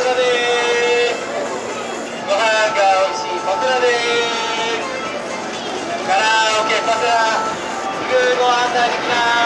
ラです。ご飯が美味しいパスラです。カラオケパスラ、すぐご案内できます。